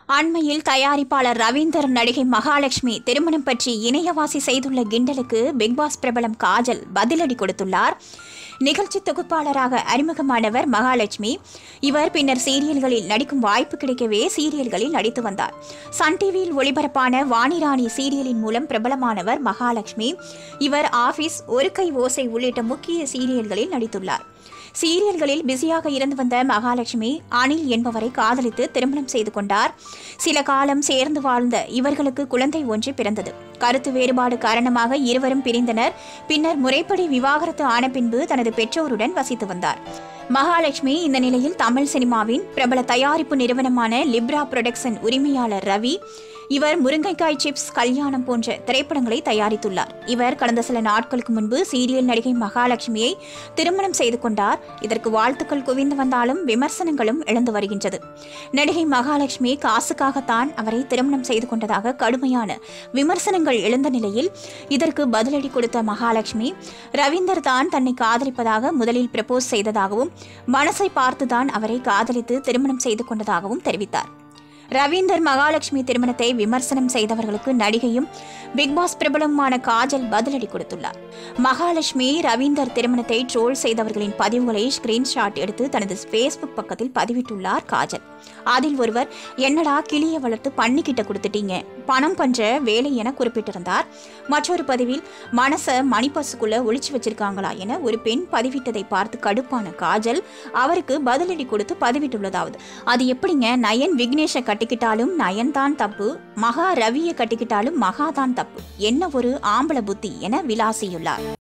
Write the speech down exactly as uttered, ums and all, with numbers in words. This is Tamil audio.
அண்மையில் தயாரிப்பாளர் ரவீந்தர் நடிகை மகாலட்சுமி திருமணம் பற்றி இணையவாசி செய்துள்ள கிண்டலுக்கு பிக்பாஸ் பிரபலம் காஜல் பதிலடி கொடுத்துள்ளார். நிகழ்ச்சி தொகுப்பாளராக அறிமுகமானவர் மகாலட்சுமி. இவர் பின்னர் சீரியல்களில் நடிக்கும் வாய்ப்பு கிடைக்கவே சீரியல்களில் நடித்து வந்தார். சன் டிவியில் ஒளிபரப்பான வாணிராணி சீரியலின் மூலம் பிரபலமானவர் மகாலட்சுமி. இவர் ஆபீஸ், ஒரு கை ஓசை உள்ளிட்ட முக்கிய சீரியல்களில் நடித்துள்ளார். சீரியல்களில் பிஸியாக இருந்து வந்த மகாலட்சுமி அனில் என்பவரை காதலித்து திருமணம் செய்து கொண்டார். சில காலம் சேர்ந்து வாழ்ந்த இவர்களுக்கு குழந்தை ஒன்று பிறந்தது. கருத்து வேறுபாடு காரணமாக இருவரும் பிரிந்தனர். பின்னர் முறைப்படி விவாகரத்து ஆன பின்பு தனது பெற்றோருடன் வசித்து வந்தார். மகாலட்சுமி இந்த நிலையில் தமிழ் சினிமாவின் பிரபல தயாரிப்பு நிறுவனமான லிப்ரா புரொடக்ஷன் உரிமையாளர் ரவி. இவர் முருங்கைக்காய் சிப்ஸ், கல்யாணம் போன்ற திரைப்படங்களை தயாரித்துள்ளார். இவர் கடந்த சில நாட்களுக்கு முன்பு சீரியல் நடிகை மகாலட்சுமியை திருமணம் செய்து கொண்டார். இதற்கு வாழ்த்துக்கள் குவிந்து வந்தாலும் விமர்சனங்களும் எழுந்து வருகின்றது. நடிகை மகாலட்சுமி காசுக்காகத்தான் அவரை திருமணம் செய்து கொண்டதாக கடுமையான விமர்சனங்கள் எழுந்த நிலையில் இதற்கு பதிலடி கொடுத்த மகாலட்சுமி, ரவீந்தர் தான் தன்னை காதலிப்பதாக முதலில் ப்ரப்போஸ் செய்ததாகவும் மனசை பார்த்துதான் அவரை காதலித்து திருமணம் செய்து கொண்டதாகவும் தெரிவித்தார். ரவீந்தர் மகாலட்சுமி திருமணத்தை விமர்சனம் செய்தவர்களுக்கு நடிகையும் பிக்பாஸ் பிரபலமான காஜல் பதிலடி கொடுத்துள்ளார். மகாலட்சுமி ரவீந்தர் திருமணத்தை ட்ரோல் செய்தவர்களின் பதிவுகளை ஸ்கிரீன்ஷாட் எடுத்து தனது ஃபேஸ்புக் பக்கத்தில் பதிவிட்டுள்ளார் காஜல். அதில் ஒருவர், என்னடா கிளியை வளர்த்து பண்ணிக்கிட்ட கொடுத்துட்டீங்க, பணம் பண்ற வேலை என குறிப்பிட்டிருந்தார். மற்றொரு பதிவில், மனச மணிப்பசுக்குள்ள ஒளிச்சு வச்சிருக்காங்களா என ஒரு பெண் பதிவிட்டதை பார்த்து கடுப்பான காஜல் அவருக்கு பதிலடி கொடுத்து பதிவிட்டுள்ளதாவது, அது எப்படிங்க, நயன் விக்னேஷை கட்டிக்கிட்டாலும் நயன் தான் தப்பு, மகா ரவியை கட்டிக்கிட்டாலும் மகா தான் தப்பு, என்ன ஒரு ஆம்பள புத்தி என விளாசியுள்ளார்.